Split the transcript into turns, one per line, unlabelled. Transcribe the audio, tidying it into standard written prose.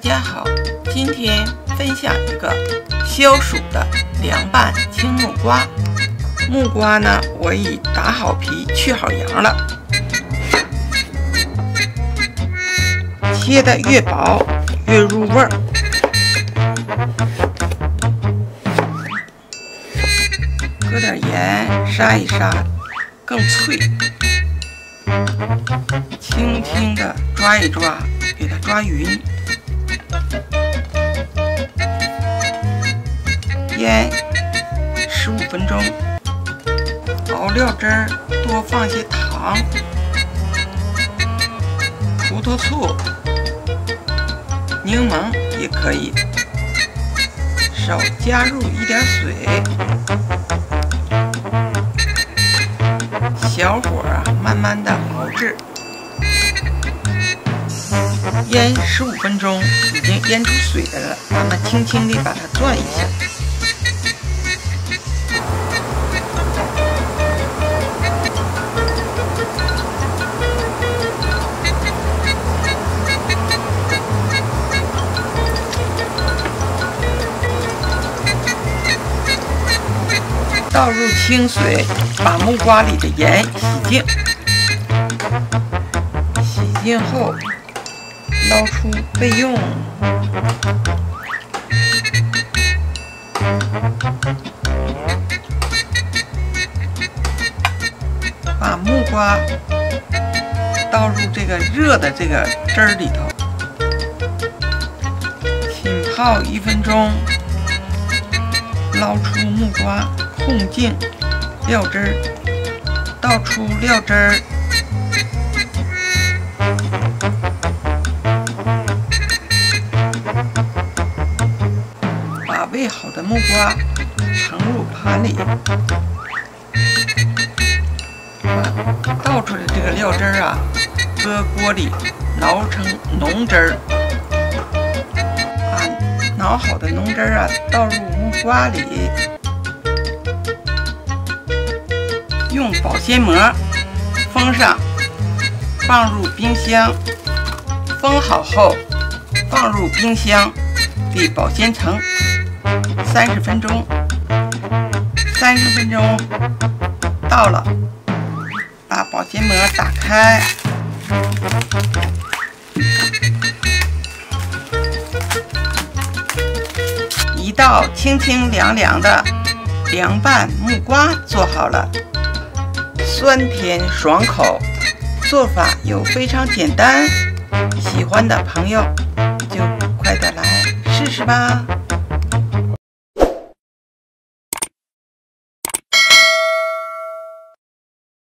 家好，今天分享一个消暑的凉拌青木瓜。木瓜呢，我已打好皮、去好瓤了，切的越薄越入味儿。搁点盐杀一杀，更脆。轻轻的抓一抓，给它抓匀。腌15分钟。熬料汁儿多放些糖、葡萄醋、柠檬也可以，少加入一点水。小火慢慢的熬制。腌15分钟，已经腌出水来了，咱们轻轻地把它转一下。倒入清水，把木瓜里的盐洗净。洗净后，捞出备用。把木瓜倒入这个热的这个汁儿里头，浸泡1分钟，捞出木瓜。控净料汁儿，倒出料汁儿，把煨好的木瓜盛入盘里，把倒出来这个料汁儿搁锅里熬成浓汁儿，把熬好的浓汁儿倒入木瓜里。用保鲜膜封上，放入冰箱。封好后，放入冰箱里保鲜层30分钟。30分钟到了，把保鲜膜打开，一道清清凉凉的凉拌木瓜做好了。酸甜爽口，做法又非常简单，喜欢的朋友就快点来试试吧。